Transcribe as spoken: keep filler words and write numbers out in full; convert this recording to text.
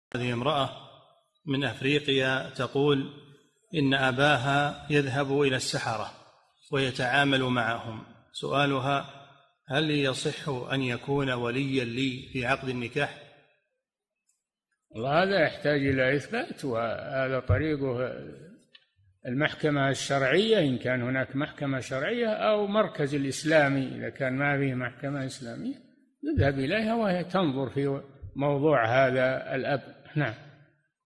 هذه امرأة من أفريقيا تقول إن أباها يذهب إلى السحرة ويتعامل معهم. سؤالها: هل يصح أن يكون وليا لي في عقد النكاح؟ والله هذا يحتاج إلى إثبات، وهذا طريقه المحكمة الشرعية إن كان هناك محكمة شرعية، أو مركز الإسلامي إذا كان ما فيه محكمة إسلامية يذهب إليها وهي تنظر في موضوع هذا الأب. نعم.